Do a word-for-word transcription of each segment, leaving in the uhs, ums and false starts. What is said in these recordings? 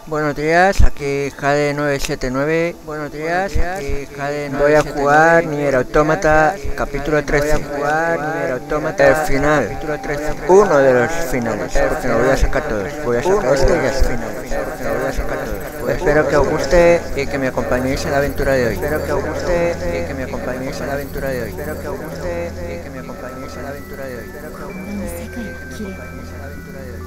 Buenos días, aquí Jade nueve siete nueve. Buenos días, aquí Jade nueve siete nueve. Voy a jugar Nier Automata capítulo trece. Voy a jugar Nier Automata el final. Capítulo trece. Uno de los finales, porque no voy a sacar todos. Voy a sacar este y ya está. Porque no voy a sacar todos. Espero que os guste y que me acompañéis en la aventura de hoy. Espero que os guste y que me acompañéis en la aventura de hoy. Espero que os guste y que me acompañéis en la aventura de hoy. Espero que os guste y que me acompañéis en la aventura de hoy.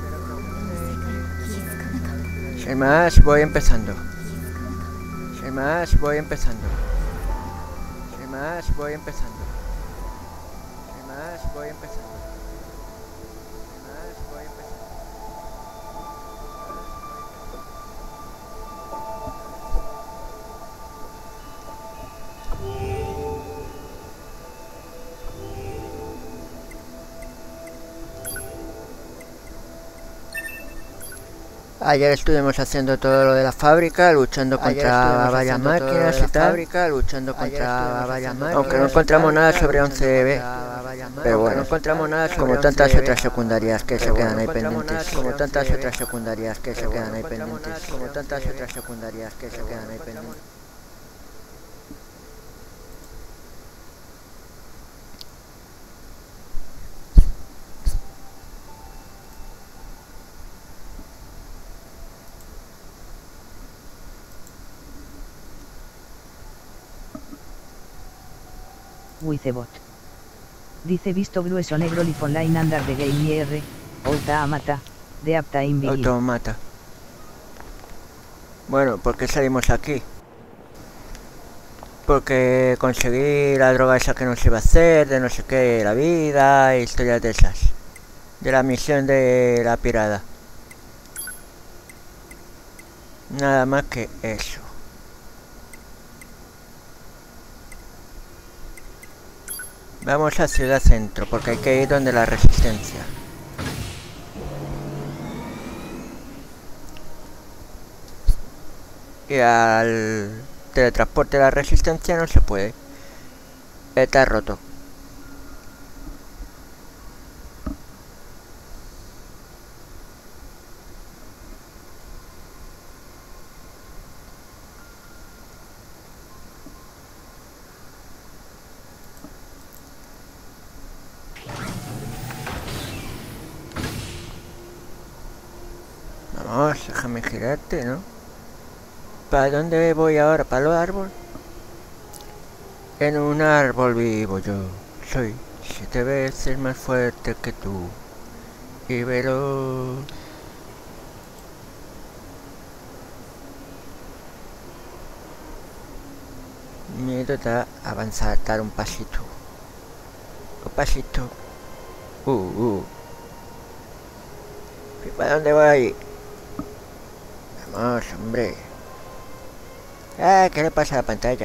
Sin más, voy empezando. Sin más, voy empezando. Sin más, voy empezando. Sin más, voy empezando. Sin más, voy empezando. Ayer estuvimos haciendo todo lo de la fábrica, luchando contra varias máquinas y tal. Fábrica, luchando contra varias máquinas. Aunque no encontramos nada sobre once B. Pero bueno, no encontramos nada como tantas otras secundarias que se quedan ahí pendientes. Como tantas otras secundarias que se quedan ahí pendientes. Como tantas otras secundarias que se quedan ahí pendientes. Wicebot. Dice visto grueso negro live online andar de game R, automata, de apta in begin. Automata. Bueno, ¿por qué salimos aquí? Porque conseguí la droga esa que nos iba a hacer, de no sé qué, la vida, e historias de esas. De la misión de la pirada. Nada más que eso. Vamos a Ciudad Centro, porque hay que ir donde la Resistencia. Y al teletransporte de la Resistencia no se puede. Está roto. Vamos, déjame girarte, ¿no? ¿Para dónde voy ahora? ¿Para los árboles? En un árbol vivo yo. Soy siete veces más fuerte que tú. Y veloz. Miedo da avanzar, dar un pasito. Un pasito. Uh, uh. ¿Y para dónde voy? Vamos, hombre. Ah, ¿qué le pasa a la pantalla?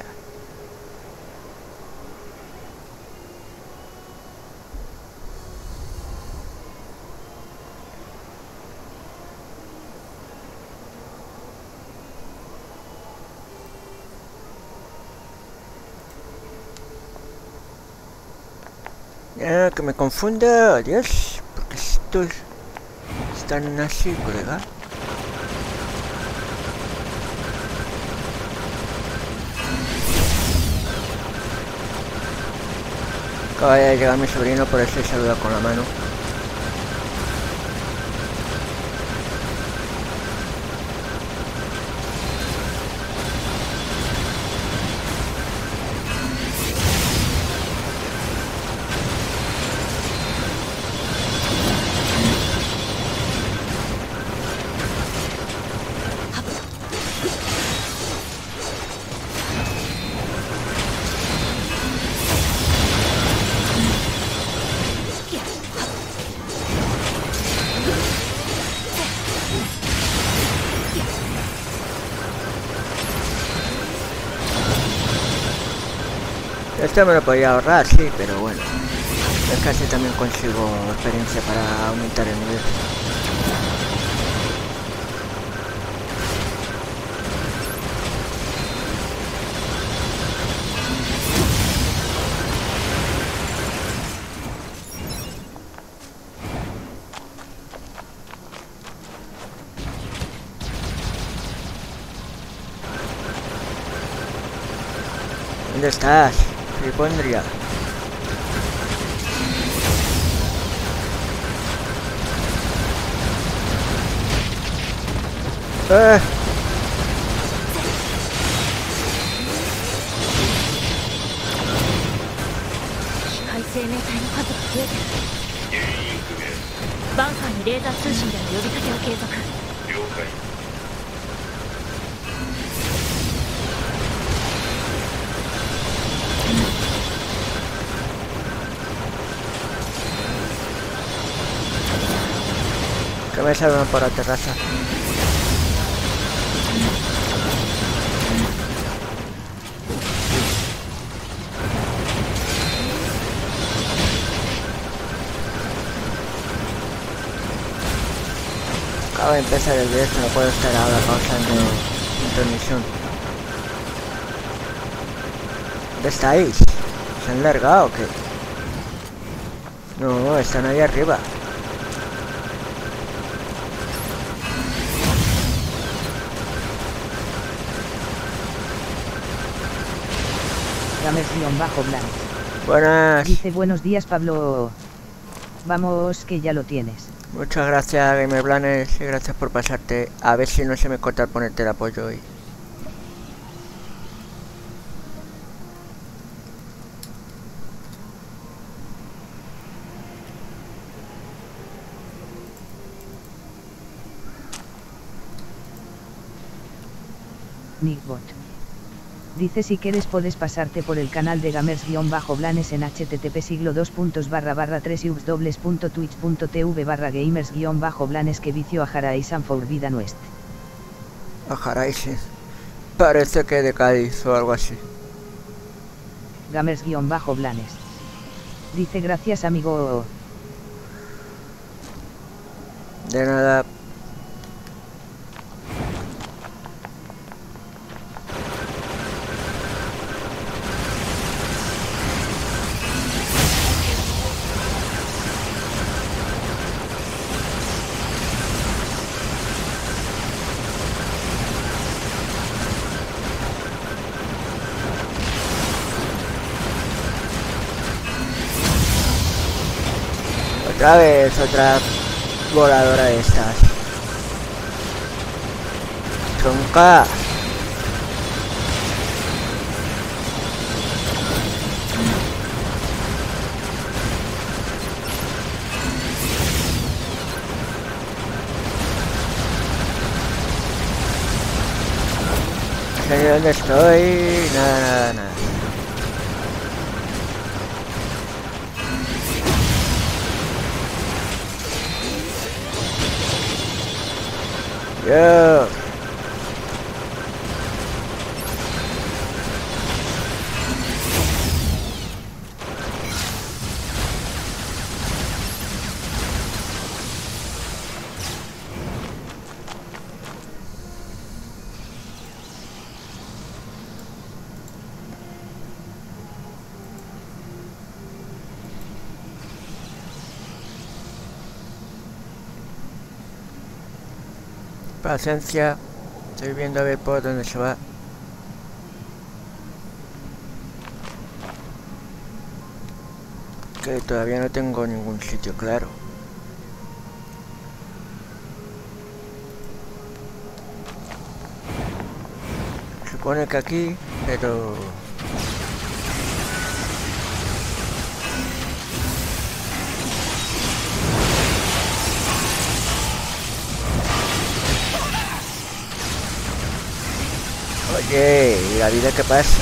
Ah, que me confunda, Dios, porque estos están así, colega. Acaba de llegar mi sobrino, por eso saluda con la mano. Esto me lo podía ahorrar, sí, pero bueno. Es que así también consigo experiencia para aumentar el nivel. ¿Dónde estás? Hipondria. ¡Eh! 生命体の数が増えてる。原因不明。バンカーにレーザー通信での呼びかけを継続。了解。 Que me salvan por la terraza. Acaba de empezar el directo, no puedo estar ahora pausando transmisión. ¿Dónde estáis? ¿Se han largado o qué? No, están ahí arriba. Gamers-Blanc. Buenas. Dice buenos días Pablo. Vamos que ya lo tienes. Muchas gracias Gamerblanes y gracias por pasarte. A ver si no se me corta el ponerte el apoyo hoy. Nickbot. Dice si quieres puedes pasarte por el canal de Gamers-Blanes en http siglo dos puntos barra barra tres ubs dobles punto twitch punto tv barra gamers-blanes que vicio a Jaraisan Forbidden West. A Jaraisan. Parece que de Cádiz o algo así. Gamers-Blanes. Dice gracias amigo. De nada. Otra vez, otra voladora de estas. Tronca. No sé dónde estoy. Nada, nada, nada. Yo. Paciencia, estoy viendo a ver por dónde se va. Que todavía no tengo ningún sitio claro. Supone que aquí, pero... Oye, ¿y la vida qué pasa?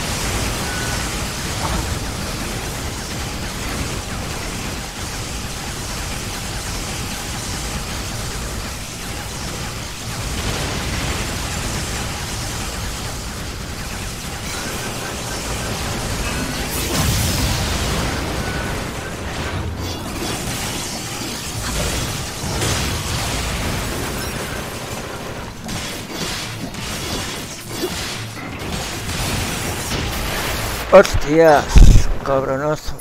Hostias, cabronazo.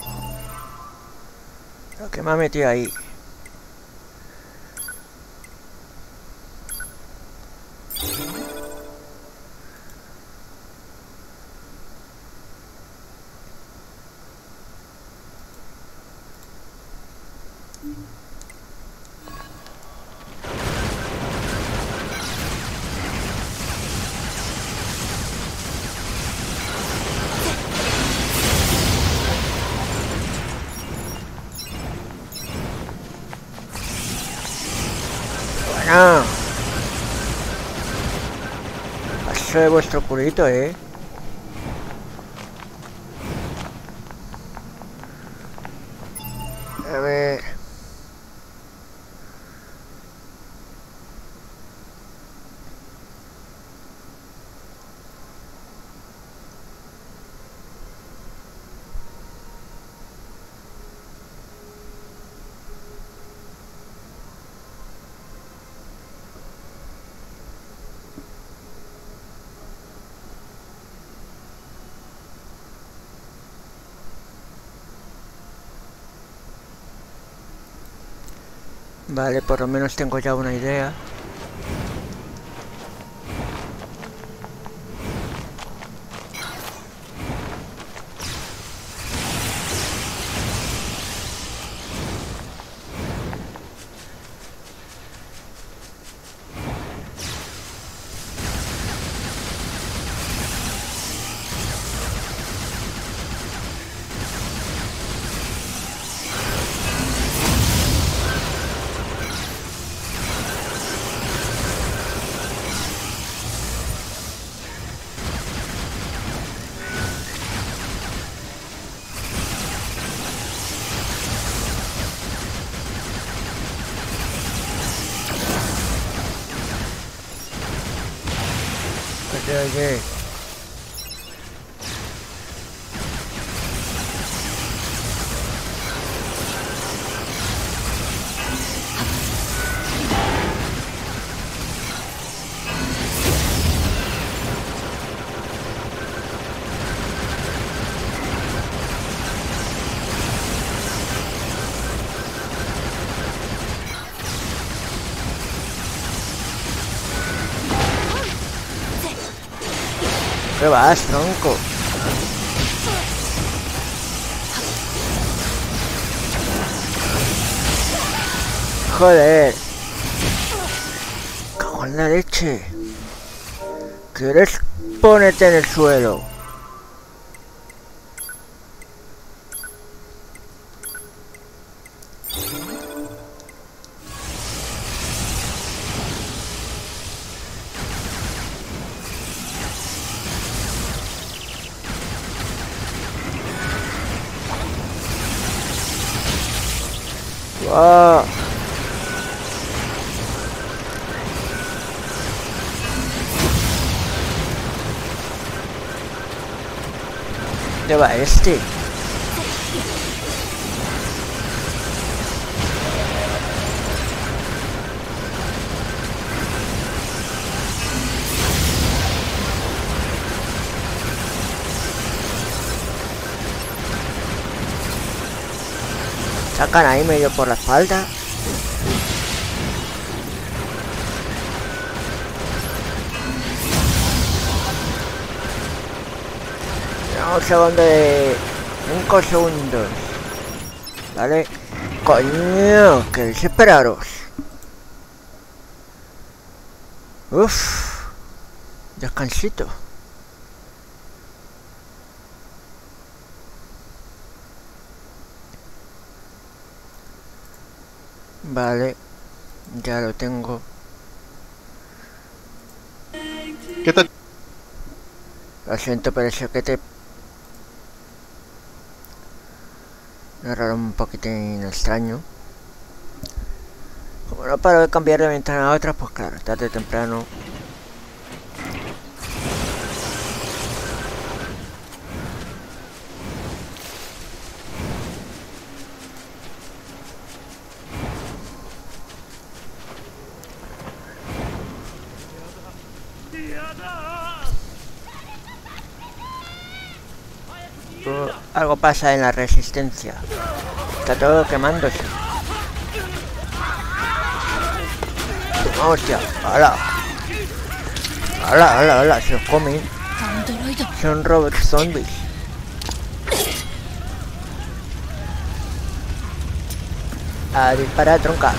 Lo que me ha metido ahí. Bueno, paso de vuestro culito, eh. A ver. Vale, por lo menos tengo ya una idea. Oye, oye. ¿Qué vas, tronco? Joder. Cago en la leche. ¿Quieres ponerte en el suelo? ¡Ah! ¿Dónde va este? Sacan ahí medio por la espalda. Un segundo de... cinco segundos. Vale. Coño, que desesperaros. Uff. Descansito. Vale, ya lo tengo. ¿Qué tal? Lo siento, pero eso que te... Error un poquitín extraño. Como no paro de cambiar de ventana a otra, pues claro, tarde o temprano. Algo pasa en la resistencia. Está todo quemándose. Hostia, hala. Hala, hala, hala, se os comen. Son robots zombies. A disparar, tronca.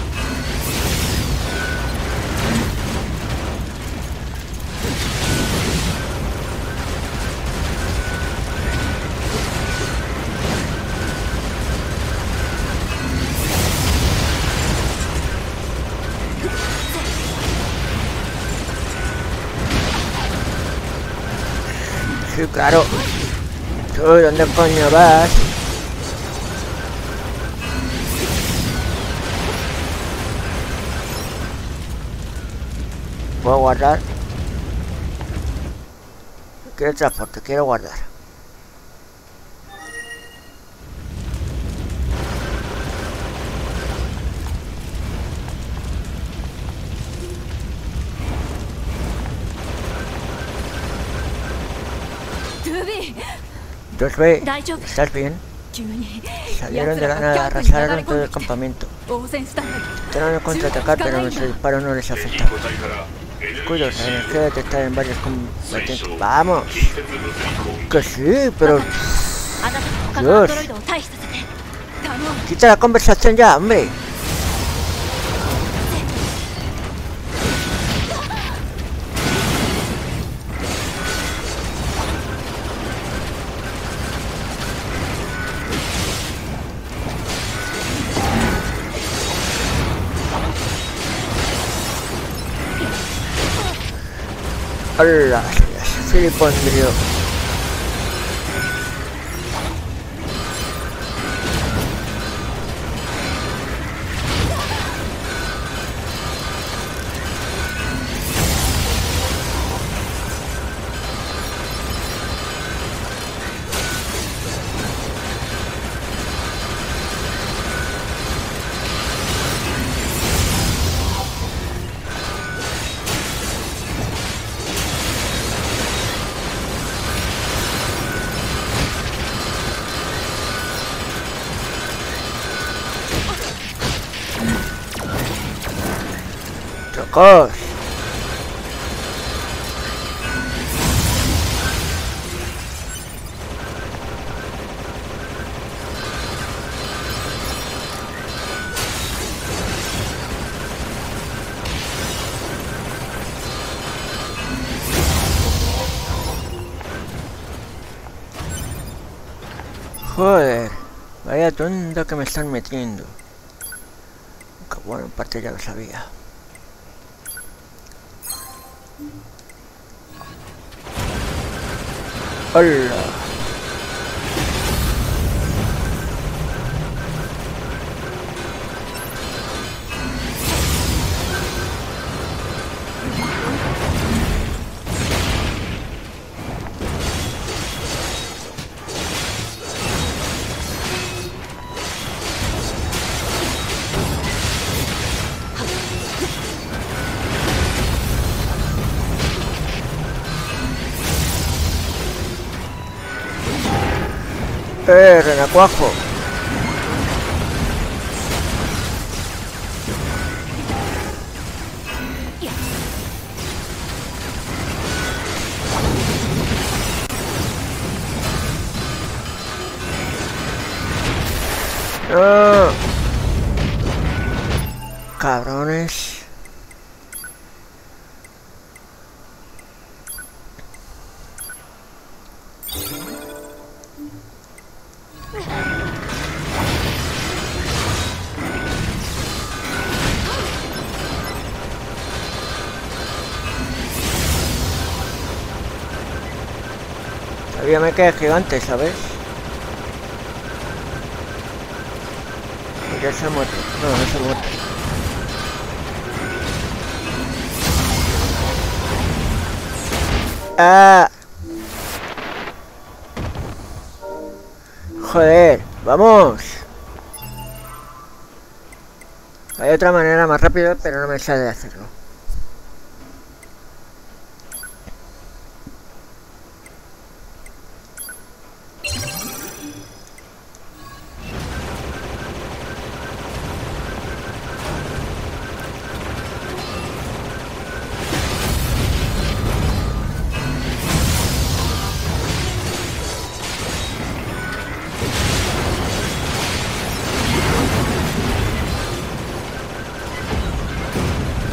Sí, claro. ¿Tú dónde coño vas? ¿Puedo guardar? Quiero transporte, quiero guardar. dos B, ¿estás bien? Salieron de la nada, arrasaron todo el campamento. Trataron de contraatacar, pero nuestro disparo no les afectó. Cuidos, la energía detectada en varios combatientes. ¡Vamos! Que sí, pero... Dios. Quita la conversación ya, hombre. ¡Hola! Filipondrio. ¡Trocos! Joder, vaya tonta que me están metiendo. Que bueno, en parte ya lo sabía. ¡Hola! ¡Eh, renacuajo! ¡No! ¡Cabrones! Todavía me queda gigante, ¿sabes? Ya se ha muerto. No, no se ha muerto. ¡Ah! Joder, vamos. Hay otra manera más rápida, pero no me sale de hacerlo.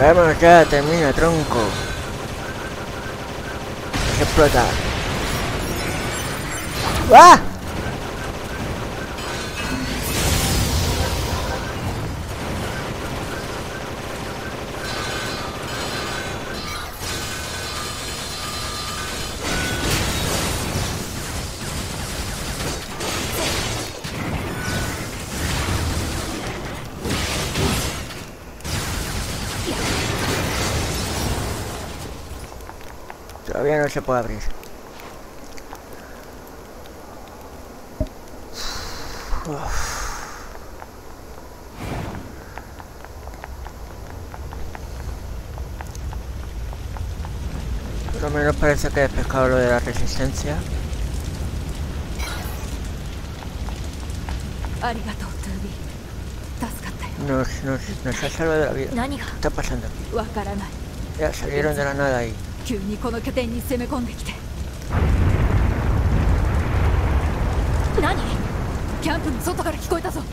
Vamos ya, termina, tronco. Explota. ¡Ah! Todavía no se puede abrir. Uf. Por lo menos parece que he pescado lo de la resistencia. Nos, nos, nos ha salvado la vida. ¿Qué está pasando aquí? Ya salieron de la nada ahí. 急にこの拠点に攻め込んできて。何？キャンプの外から聞こえたぞ。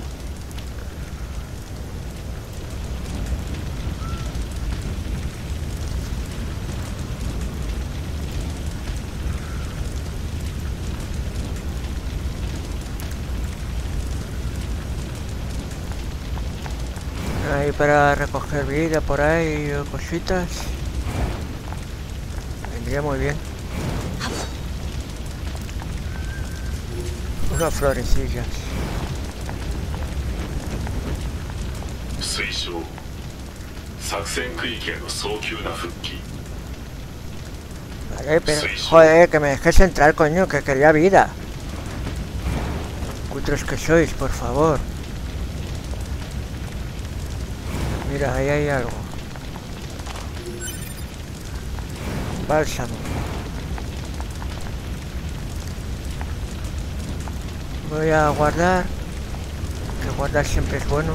Ahí para recoger vida por ahí o cositas. Vendría muy bien. Unas florecillas. Vale, pero joder, que me dejes entrar, coño, que quería vida. Cutres que sois, por favor. Mira, ahí hay algo. Bálsamo. Voy a guardar. Que guardar siempre es bueno.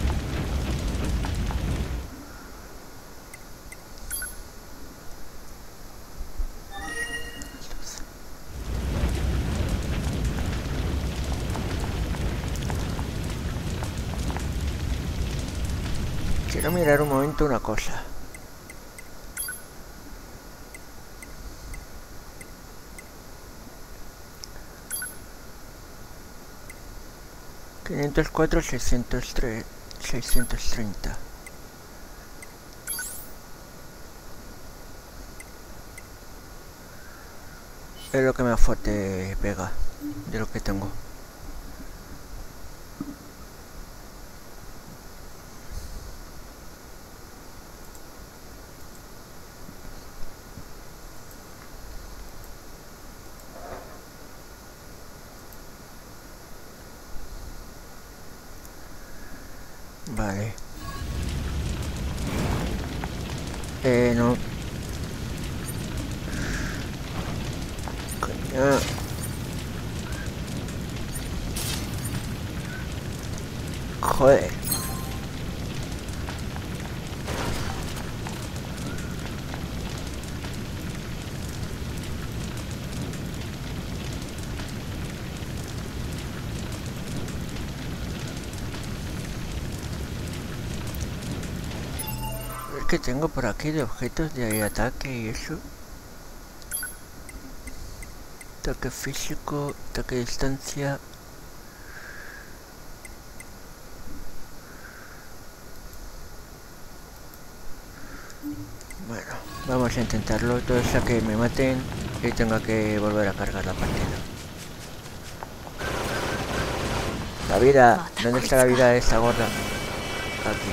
Quiero mirar un momento una cosa. quinientos cuatro, seiscientos tres, seiscientos treinta. Es lo que más fuerte pega de lo que tengo. Vale. Eh, no. Coño. Joder. Que tengo por aquí de objetos de ataque y eso. Ataque físico, ataque a distancia. Bueno, vamos a intentarlo. Todo eso que me maten y tenga que volver a cargar la partida. La vida, ¿dónde está la vida de esta gorda? Aquí.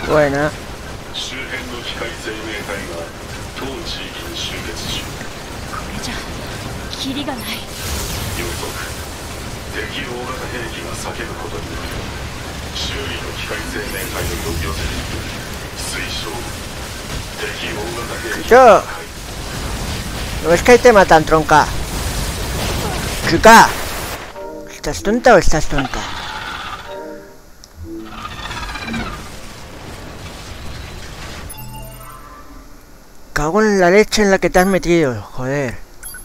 Buena. Yo. ¿No ves que ahí te matan, tronca? Chica. ¿Estás tonta o estás tonta? Cago en la leche en la que te has metido, joder.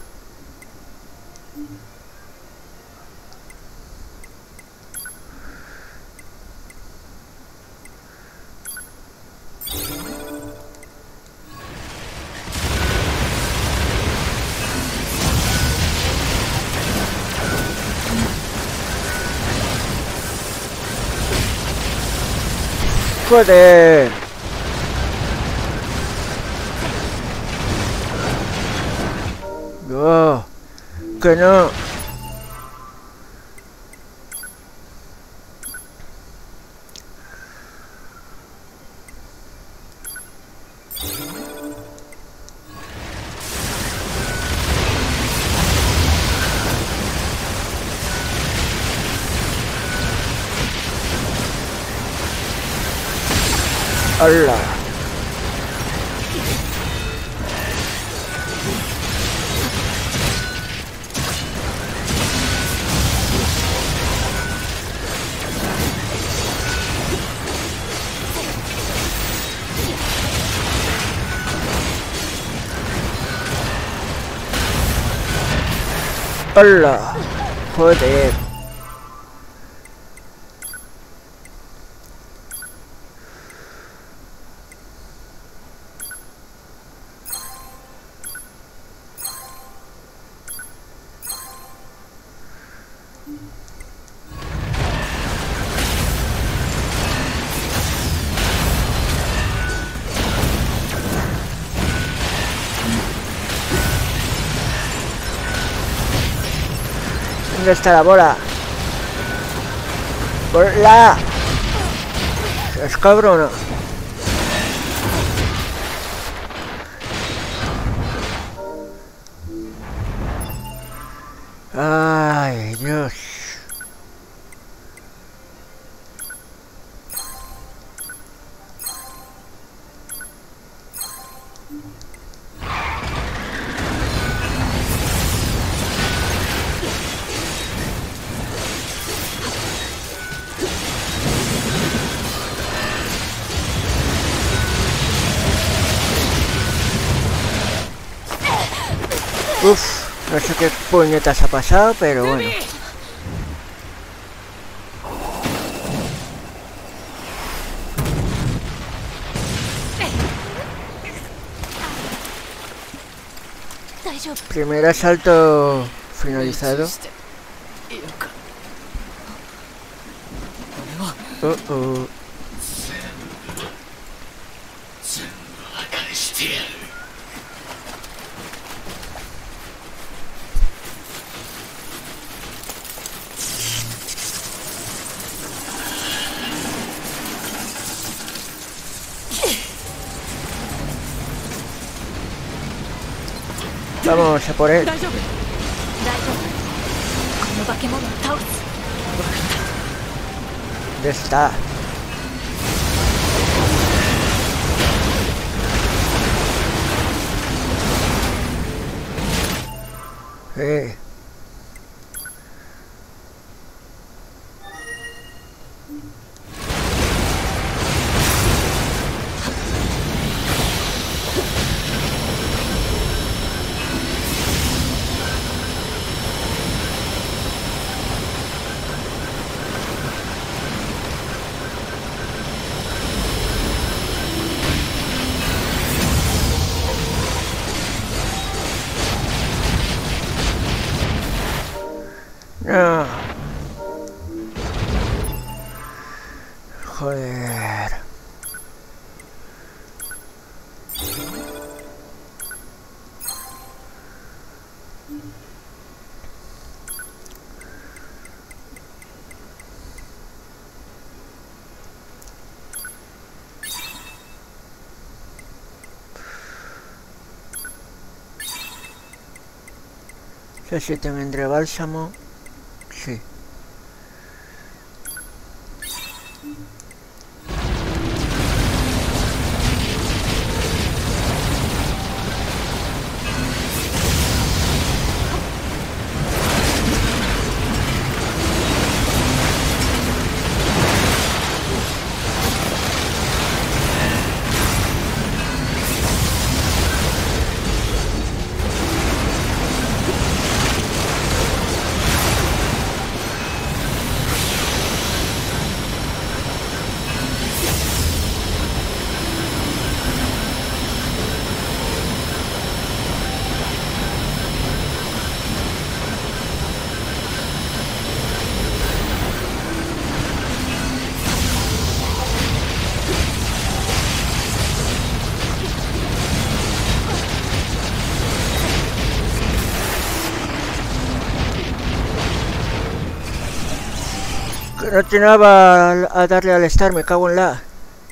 Joder. No, que no. ¡Hala! ¡Hala! Joder. ¿Dónde está la bola? ¡Bola! ¿Es cabrón? Ay, Dios. Uf, no sé qué puñetas ha pasado, pero bueno. Primer asalto finalizado. Oh, oh. Vamos a por él. ¿Dónde está? Eh. No. Joder. sé si tendré bálsamo. Sí. No tiene nada a darle al Star, me cago en la...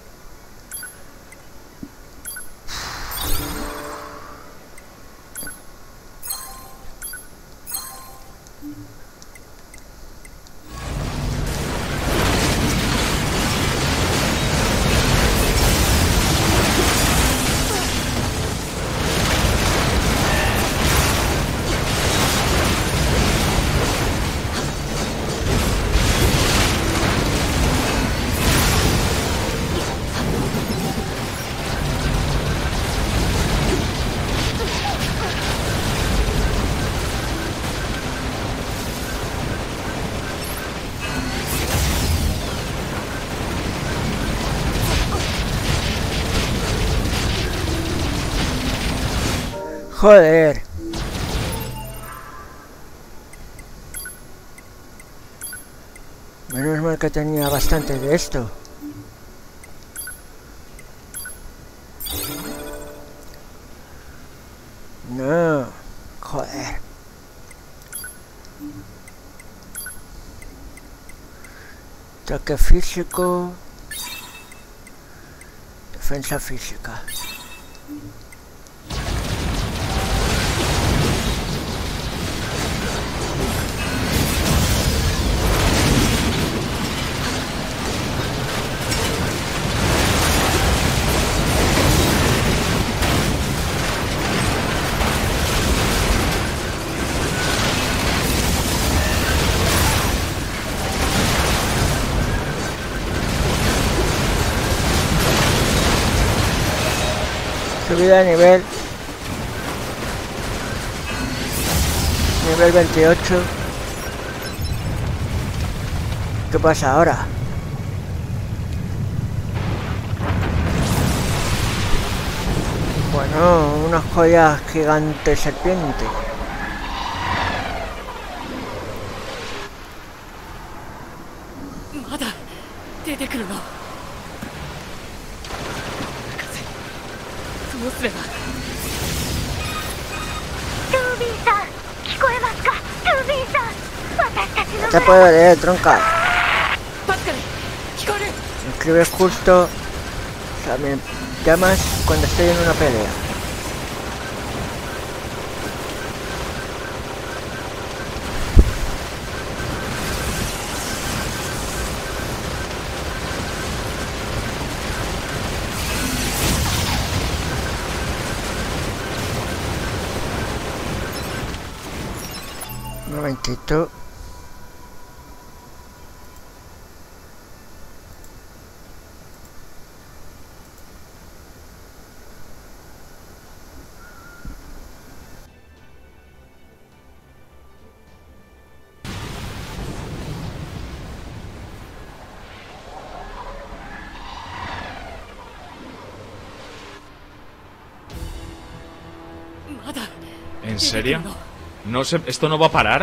Joder. Menos mal que tenía bastante de esto. No. Joder. Ataque físico. Defensa física. Subida de nivel. Nivel veintiocho. ¿Qué pasa ahora? Bueno, unas joyas gigantes serpiente. No te puedo leer, tronca. Me escribes justo. O sea, me llamas cuando estoy en una pelea. Un momentito. ¿En serio? No sé, ¿esto no va a parar?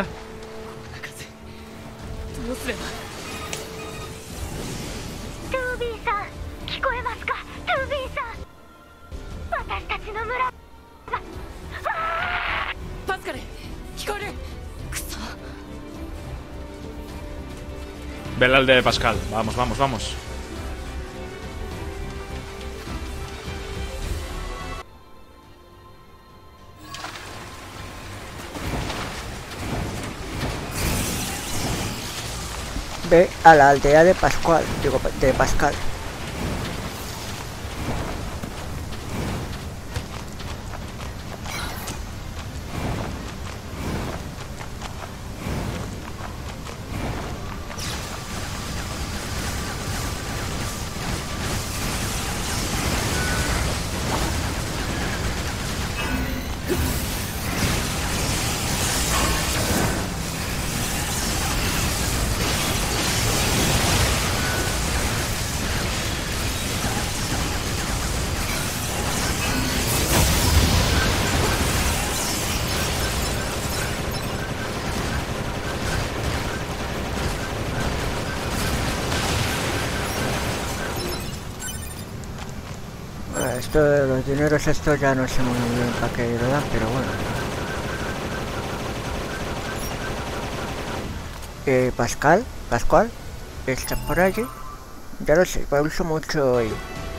Ve al aldea de Pascal. Vamos, vamos, vamos. Ve a la aldea de Pascual, digo, de Pascal. Esto de los dineros, esto ya no sé muy bien para qué lo dan, pero bueno. Eh, Pascal, Pascual, está por allí. Ya lo sé, me uso mucho hoy.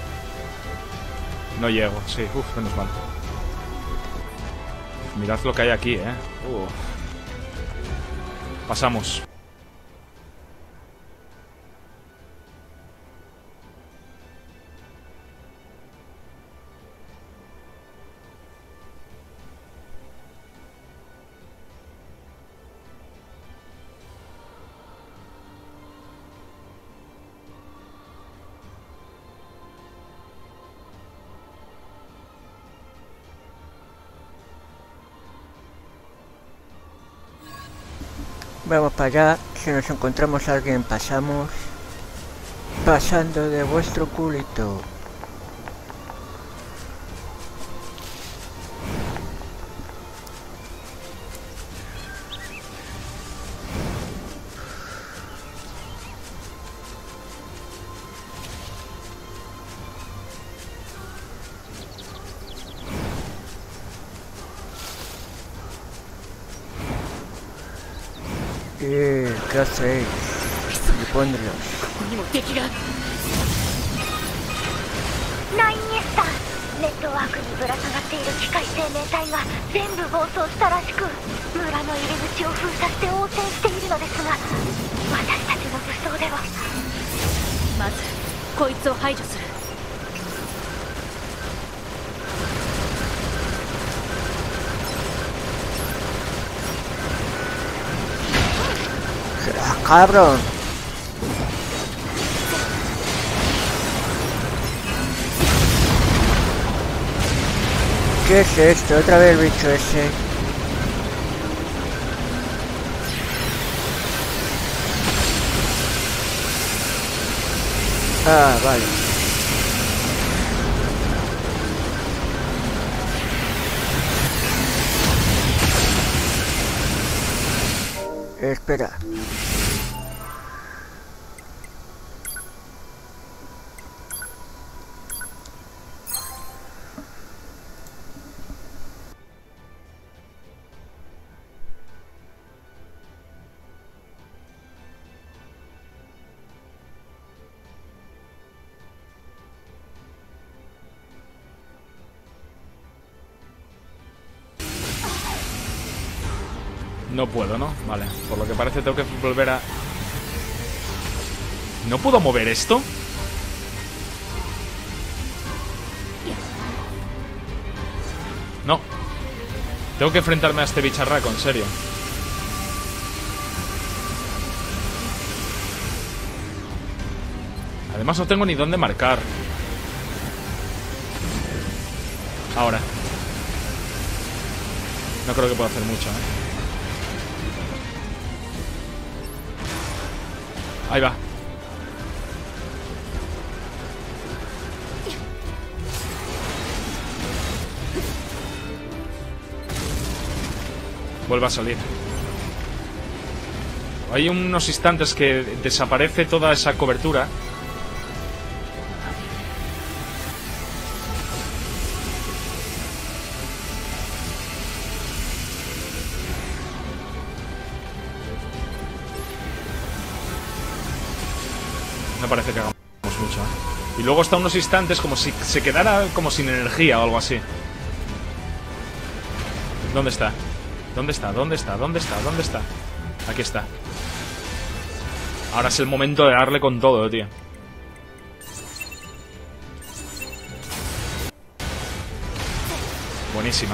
No llego, sí, uff, menos mal. Mirad lo que hay aquí, eh. Uf. Pasamos. Vamos para allá, si nos encontramos a alguien pasamos. Pasando de vuestro culito. Eh, ¿qué hacéis? Pondros. ナインエスター、ネットワークにぶら下がっている機械生命体が全部暴走したらしく、村の入り口を封鎖して応戦しているのですが、私たちの武装では。まずこいつを排除する。 Cabrón. ¿Qué es esto? Otra vez el bicho ese. Ah, vale. Espera. No puedo, ¿no? Vale, por lo que parece tengo que volver a... ¿No puedo mover esto? No. Tengo que enfrentarme a este bicharraco, en serio. Además no tengo ni dónde marcar. Ahora. No creo que pueda hacer mucho, ¿eh? Ahí va. Vuelve a salir. Hay unos instantes que desaparece toda esa cobertura. No parece que hagamos mucho, ¿eh? Y luego está unos instantes como si se quedara como sin energía o algo así. ¿Dónde está? ¿Dónde está? ¿Dónde está? ¿Dónde está? ¿Dónde está? Aquí está. Ahora es el momento de darle con todo, tío. Buenísima.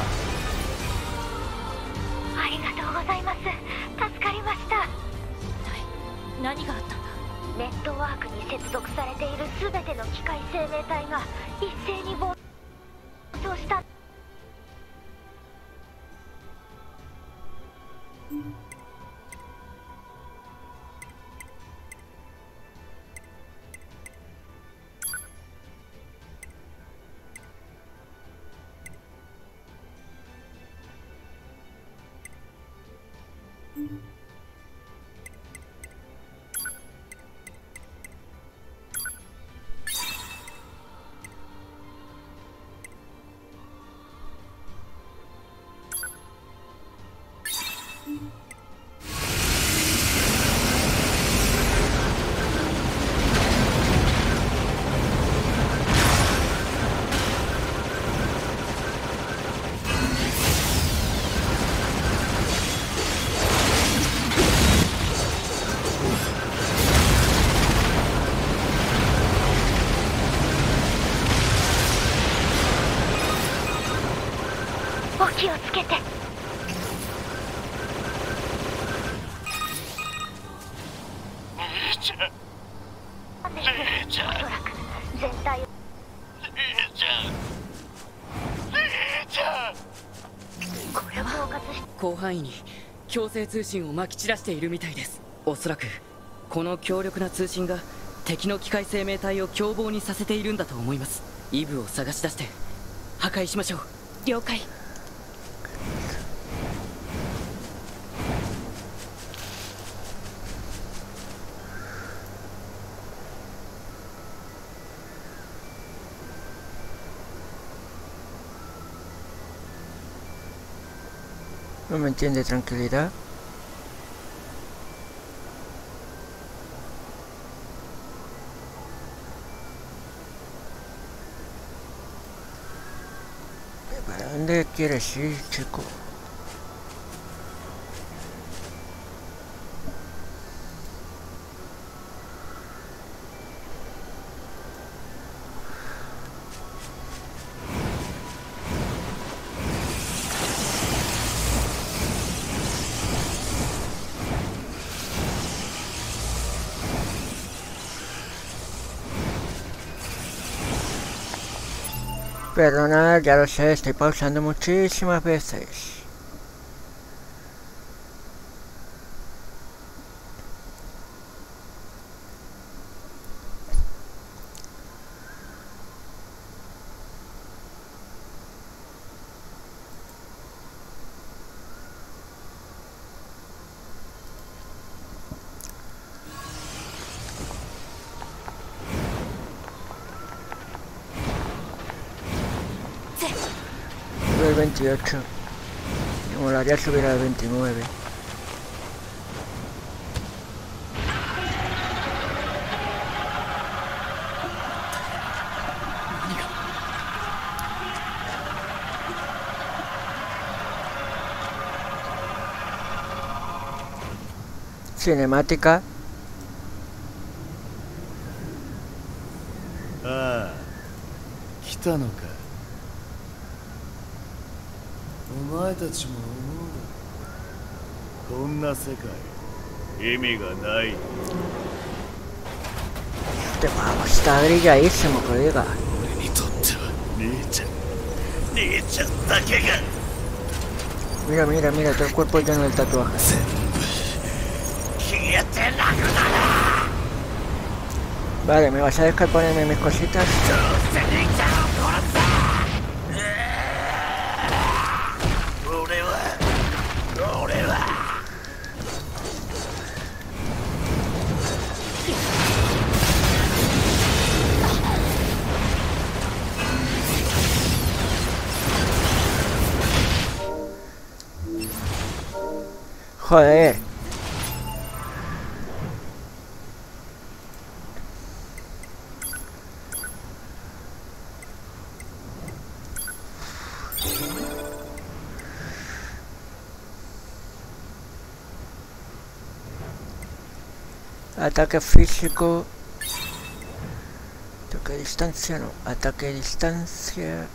No me entiende, tranquilidad. ¿Para dónde quieres ir, chico? Perdonad, ya lo sé, estoy pausando muchísimas veces. El veintiocho. Me molaría subir al veintinueve. Cinemática. Ah, 来たのか。お前たちも思う。こんな世界意味がない。 Este pavo está brilladísimo, colega. 俺にとっては兄ちゃん、兄ちゃんだけが。 Mira, mira, mira, todo el cuerpo lleno de tatuajes. 全部消えてなくなる。 Vale, ¿me vas a dejar ponerme mis cositas? どうせ兄ちゃんを殺す。 俺は俺は Joder. Ataque físico. Ataque a distancia, no. Ataque a distancia.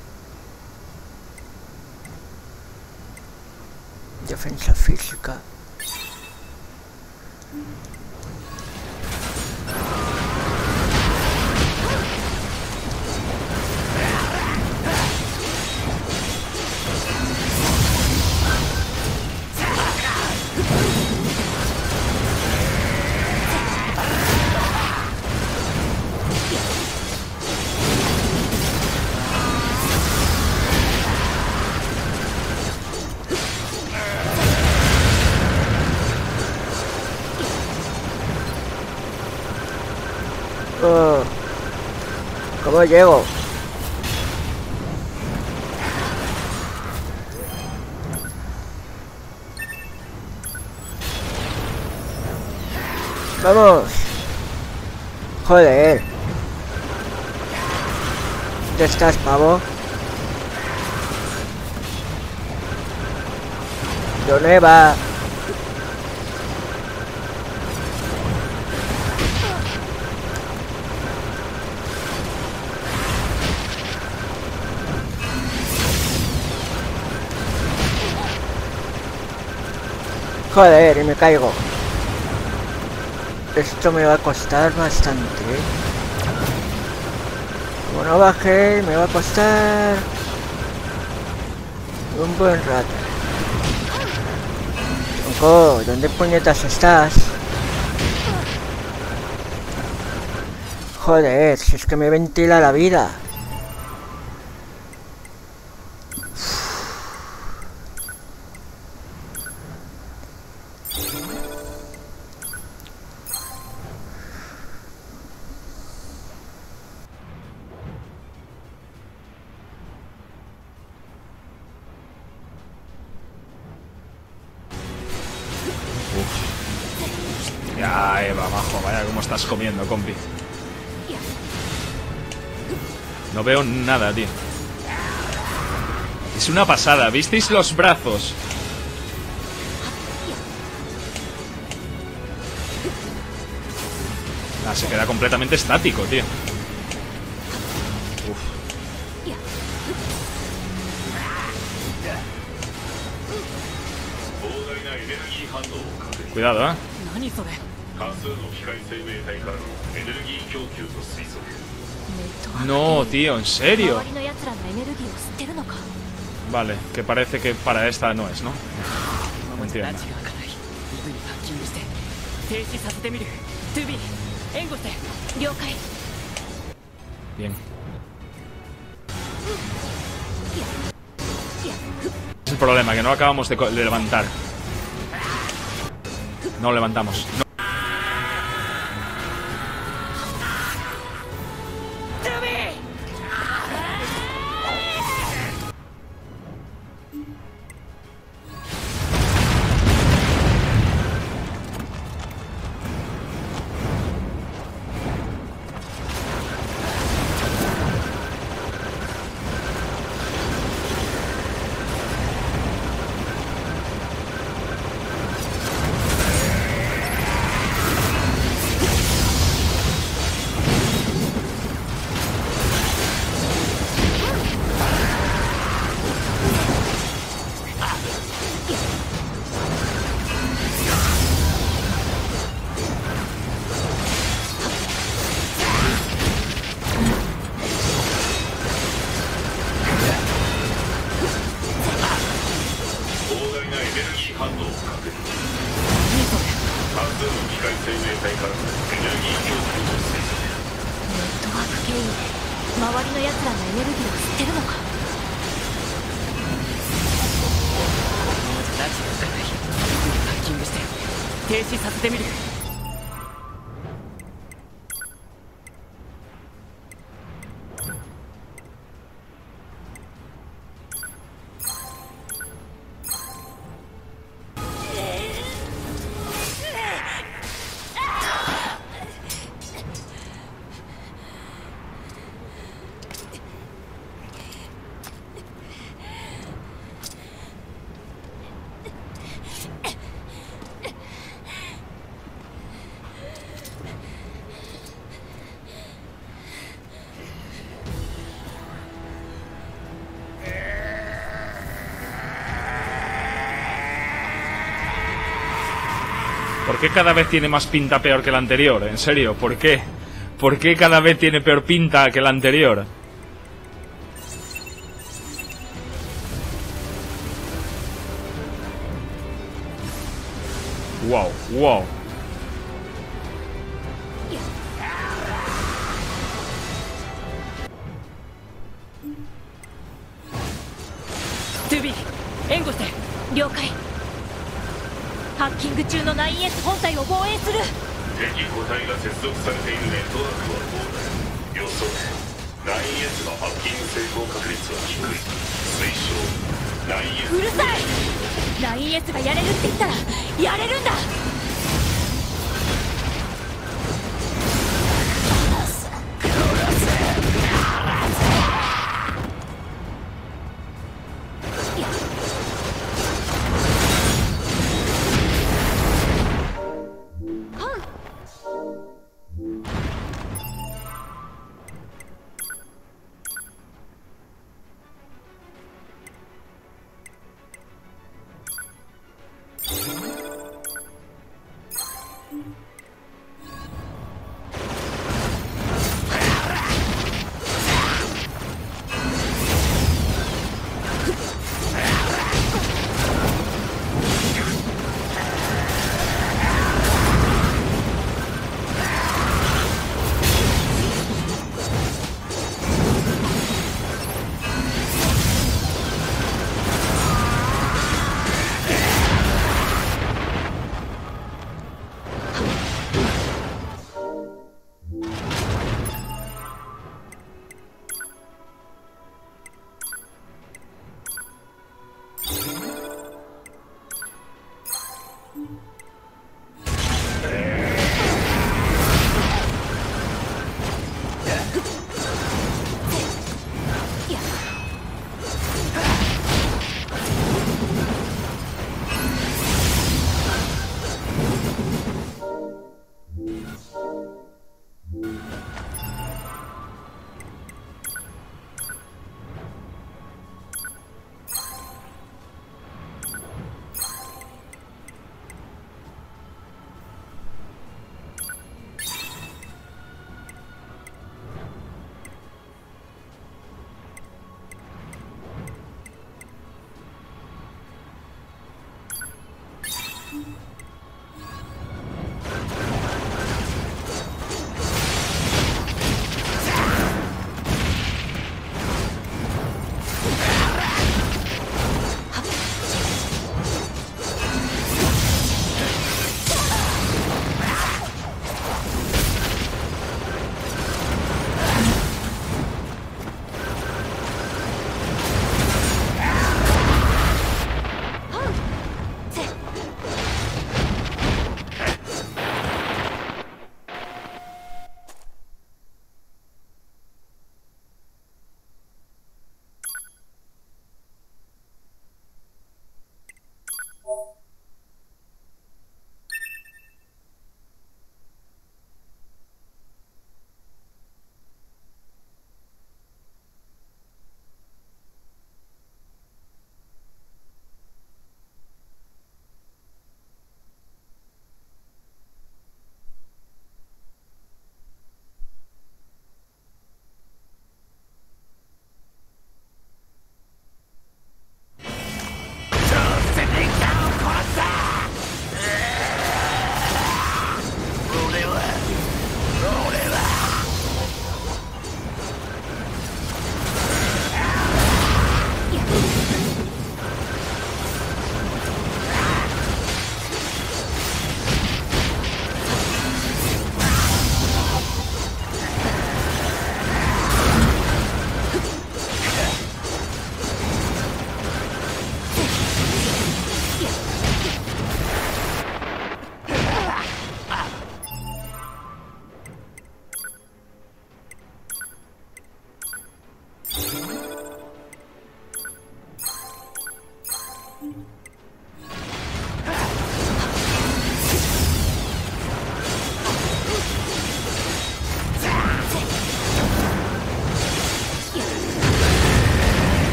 Defensa física. Oh, ¿cómo llego? Vamos. Joder. ¿Dónde estás, pavo? ¿Dónde va? Joder, y me caigo. Esto me va a costar bastante, ¿eh? Como no bajé, me va a costar un buen rato. Tronco, ¿dónde puñetas estás? Joder, si es que me ventila la vida. Ya, Eva, abajo, vaya cómo estás comiendo, compi. No veo nada, tío. Es una pasada, ¿visteis los brazos? Ah, se queda completamente estático, tío. Uf. Cuidado, ¿eh? No, tío, ¿en serio? Vale, que parece que para esta no es, ¿no? No entiendo. Bien. Es el problema, que no acabamos de, de levantar. No levantamos. No. ¿Por qué cada vez tiene más pinta peor que la anterior? En serio, ¿por qué? ¿Por qué cada vez tiene peor pinta que la anterior? Wow, wow. トゥビー、援護して。 了解。ハッキング中の ナインエス 本体を防衛する。 敵個体が接続されているネットワークは膨大。予想 ナインエス のハッキング成功確率は低い。推奨 ナインエス。 うるさい。 ナインエス がやれるって言ったらやれるんだ。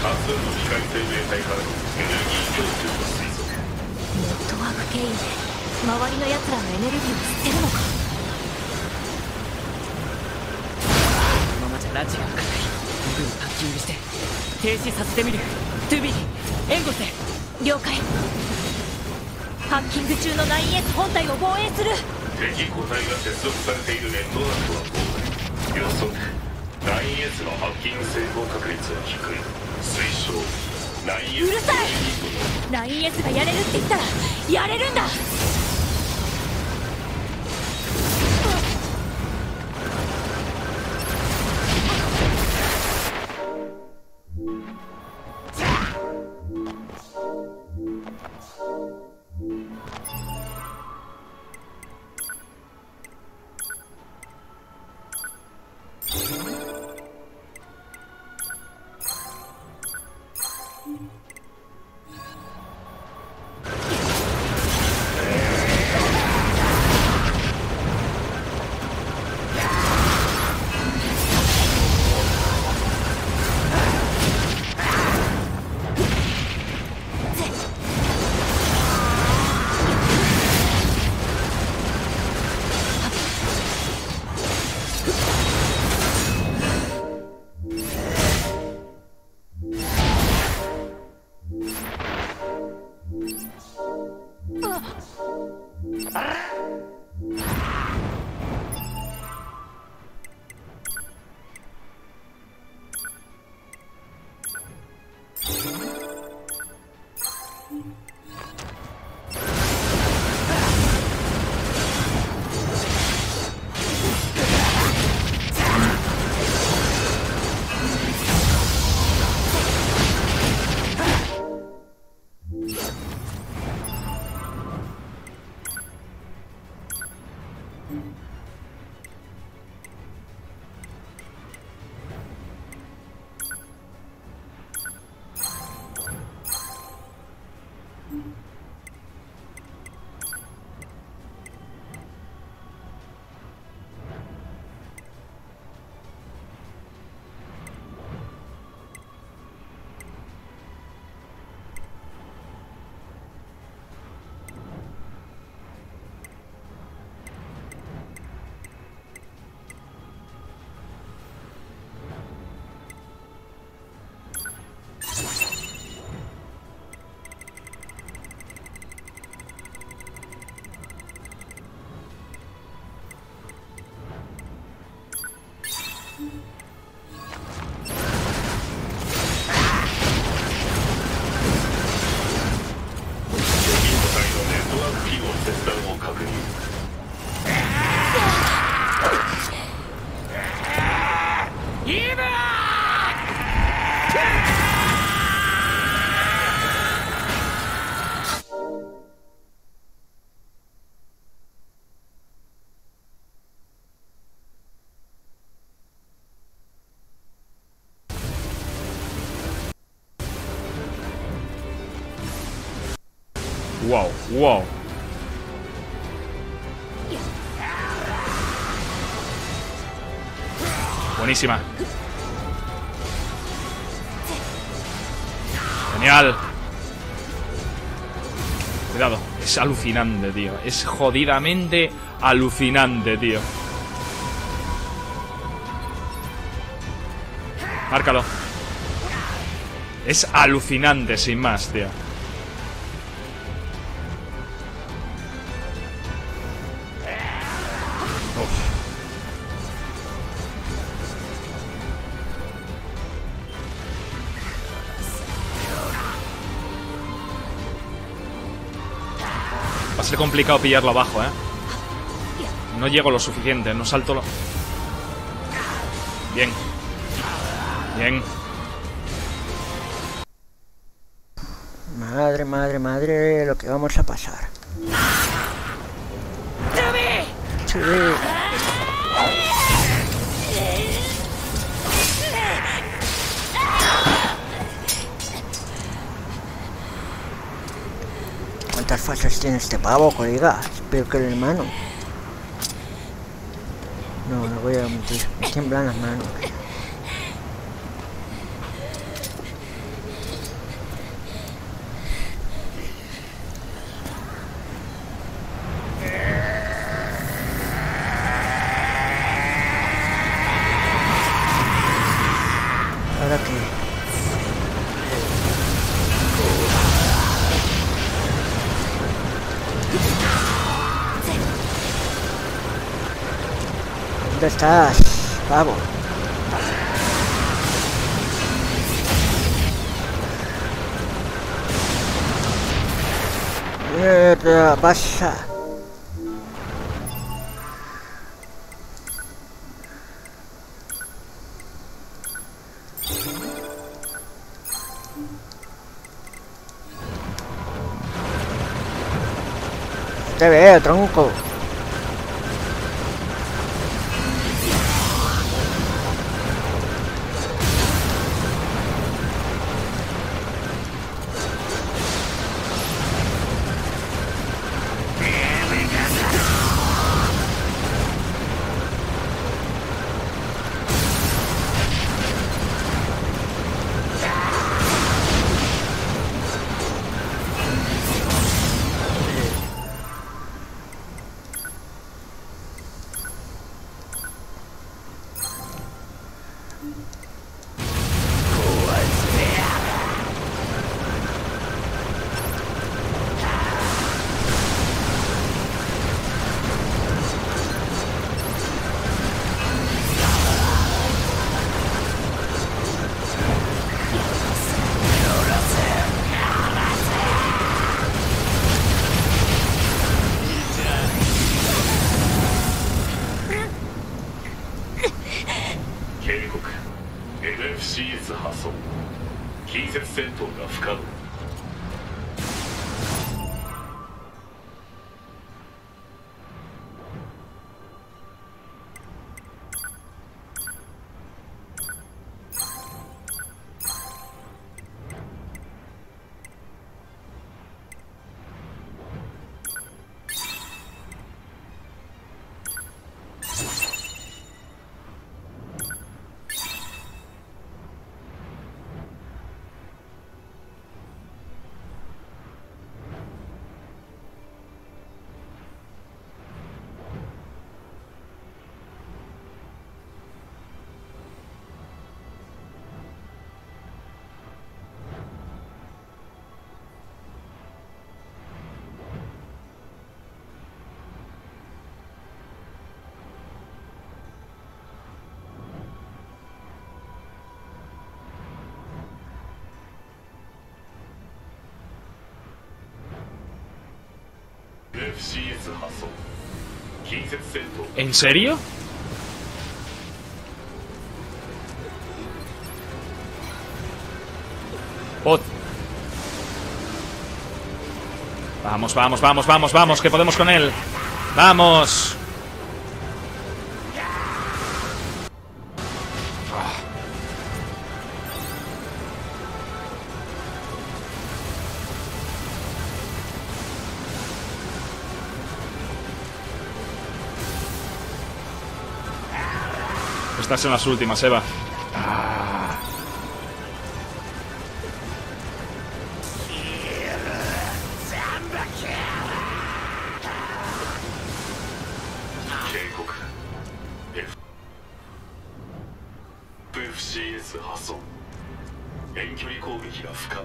数の機械生命体からのエネルギー供給を推測。 ネットワーク経由で周りの奴らのエネルギーを吸ってるのか。 このままじゃラジが開かない。グーパッキングして停止させてみる。トゥビー援護して。 了解。ハッキング中の ナインエス 本体を防衛する。 敵個体が接続されているネットワークは膨大。予測 ナインエス のハッキング成功確率は低い。推奨 ナインエスうるさい。 ナインエス がやれるって言ったらやれるんだ。 Wow, wow. Buenísima. Genial. Cuidado. Es alucinante, tío. Es jodidamente alucinante, tío. Márcalo. Es alucinante, sin más, tío. Va a ser complicado pillarlo abajo, ¿eh? No llego lo suficiente, no salto lo... Bien. Bien. Madre, madre, madre, lo que vamos a pasar. Sí. ¿Cuántas fases tiene este pavo, colega? Espero que el hermano. No, no voy a mentir. Me tiemblan las manos. ¿Ahora qué? ¿Dónde estás, pavo? Mierda, pasa. Te veo, tronco. エヌエフシー 図破損近接戦闘が不可能 ¿En serio? Pod. Vamos, vamos, vamos, vamos, vamos, que podemos con él. ¡Vamos! Estas son las últimas, Eva. Ah. エフシーエス 破損遠距離攻撃が不可能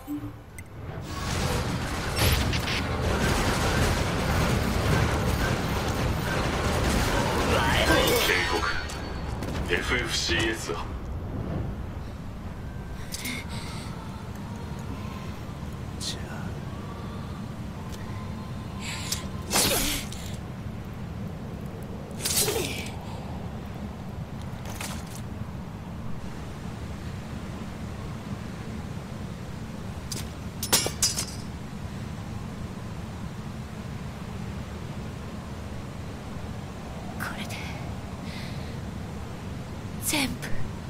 エフエフシーエス はじゃあこれで全部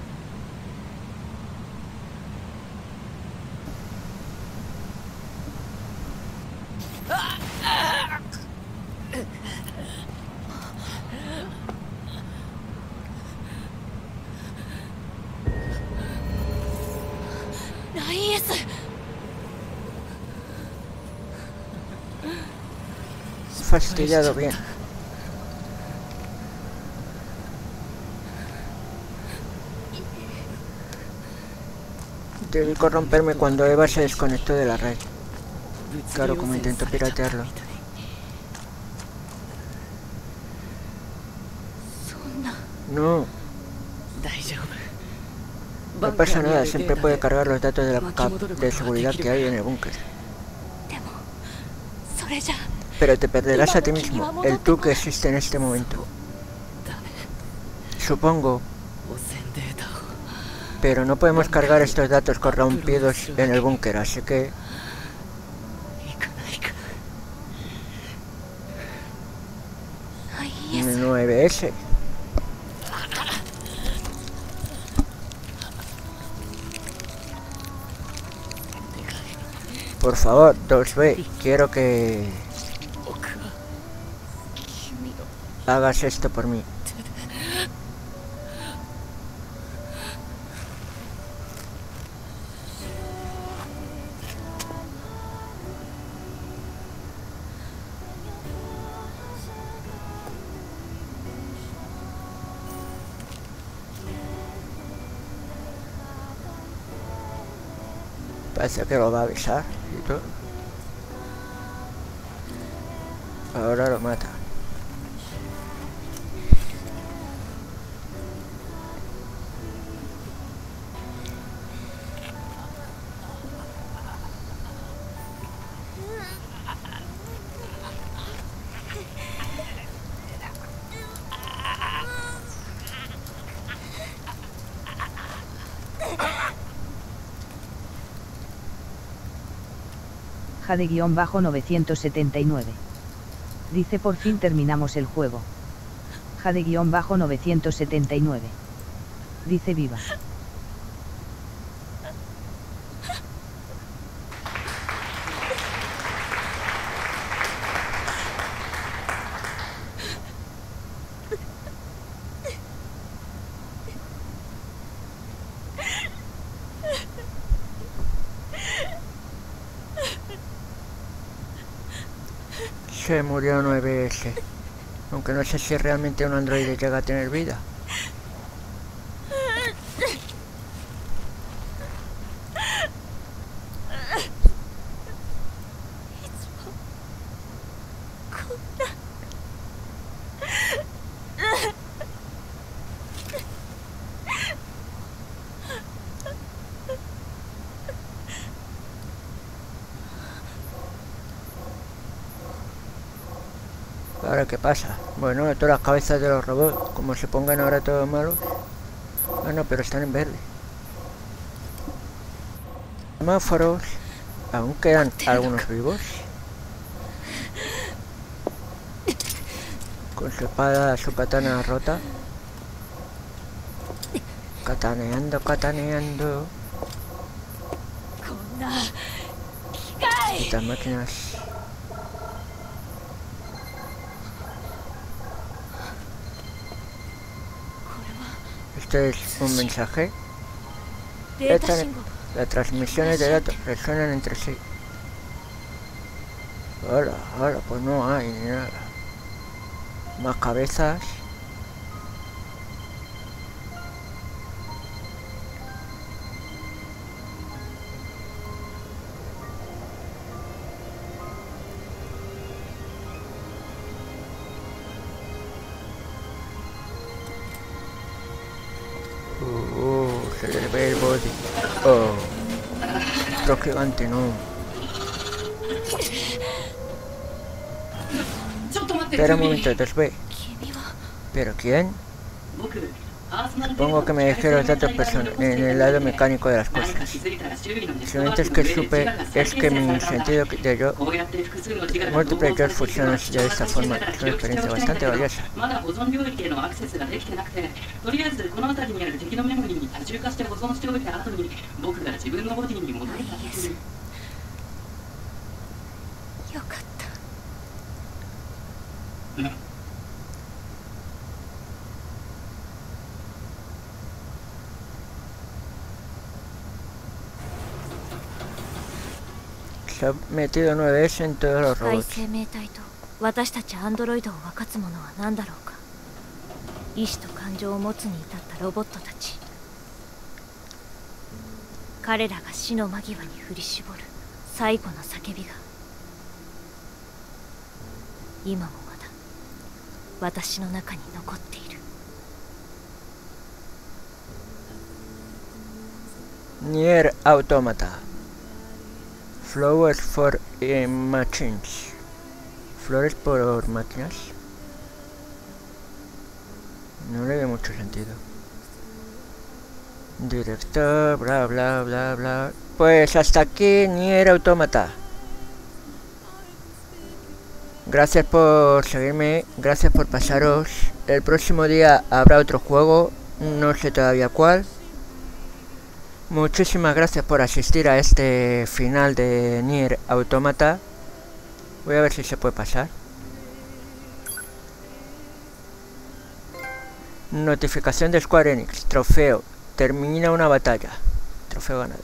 ナインエス Fastidiado bien. Debí corromperme cuando Eva se desconectó de la red. Claro, como intento piratearlo. No. No pasa nada, siempre puede cargar los datos de la cap de seguridad que hay en el búnker. Pero te perderás a ti mismo, el tú que existe en este momento. Supongo. Pero no podemos cargar estos datos corrompidos en el búnker, así que... nueve ese. Por favor, dos B, quiero que... hagas esto por mí. Parece que lo va a avisar y todo. Ahora lo mata. Jade-novecientos setenta y nueve. Dice por fin terminamos el juego. Jade-novecientos setenta y nueve. Dice viva. Se murió nueve ese. Aunque no sé si realmente un androide llega a tener vida. ¿Ahora qué pasa? Bueno, todas las cabezas de los robots, como se pongan ahora todos malos. Ah, no, pero están en verde. Semáforos. Aún quedan algunos vivos. Con su espada, su katana rota. Kataneando, kataneando. Estas máquinas. Este es un mensaje. Estas, las transmisiones de datos resuenan entre sí. Ahora, ahora, pues no hay ni nada. Más cabezas. monstruo gigante, no. Espera un momento, dos B. ¿Pero quién? Supongo que me dejé los datos en el lado mecánico de las cosas. Simplemente es que supe, es que mi sentido de yo, múltiples yo fusiones de esta forma, es una experiencia bastante valiosa. Se ha metido nueve S en todos los robots. 私たちアンドロイドを分かつものは何だろうか。意志と感情を持つに至ったロボットたち。彼らが死の間際に振り絞る最後の叫びが今もまだ私の中に残っている。 Nier Automata. Flowers for eh, Machines. Flores por máquinas. No le veo mucho sentido. Director, bla bla bla bla. Pues hasta aquí Nier Automata. Gracias por seguirme, gracias por pasaros. El próximo día habrá otro juego, no sé todavía cuál. Muchísimas gracias por asistir a este final de Nier Automata. Voy a ver si se puede pasar. Notificación de Square Enix. Trofeo. Termina una batalla. Trofeo ganado.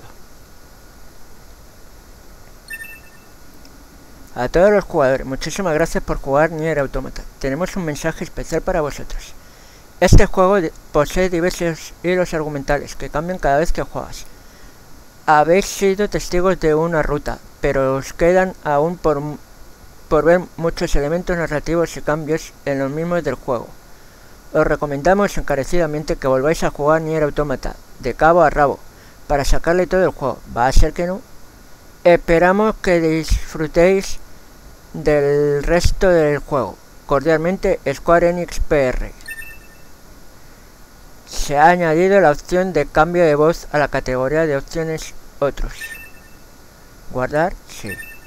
A todos los jugadores, muchísimas gracias por jugar Nier Automata. Tenemos un mensaje especial para vosotros. Este juego posee diversos hilos argumentales que cambian cada vez que juegas. Habéis sido testigos de una ruta, pero os quedan aún por, por ver muchos elementos narrativos y cambios en los mismos del juego. Os recomendamos encarecidamente que volváis a jugar Nier Automata, de cabo a rabo, para sacarle todo el juego. ¿Va a ser que no? Esperamos que disfrutéis del resto del juego. Cordialmente, Square Enix P R. Se ha añadido la opción de cambio de voz a la categoría de opciones otros. ¿Guardar? Sí.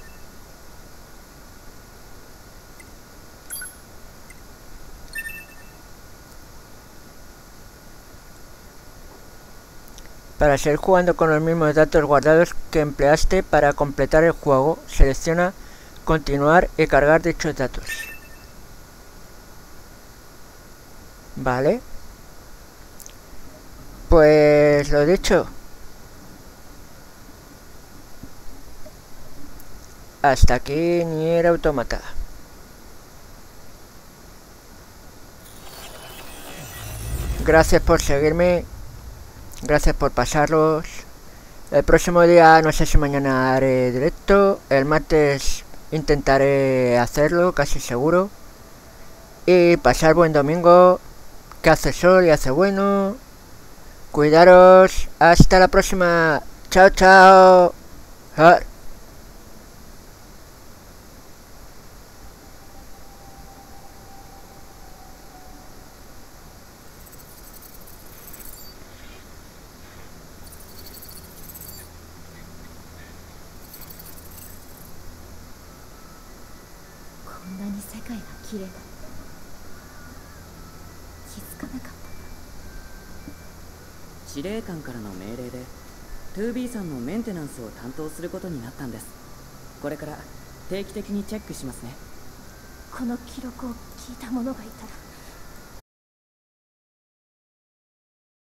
Para seguir jugando con los mismos datos guardados que empleaste para completar el juego, selecciona continuar y cargar dichos datos. Vale. Pues lo dicho. Hasta aquí Nier Automata. Gracias por seguirme. Gracias por pasarlos. El próximo día, no sé si mañana haré directo. El martes intentaré hacerlo, casi seguro. Y pasar buen domingo. Que hace sol y hace bueno. Cuidaros. Hasta la próxima. Chao, chao. Ah. 司令官からの命令で ツービー さんのメンテナンスを担当することになったんです。これから定期的にチェックしますね。 この記録を聞いた者がいたら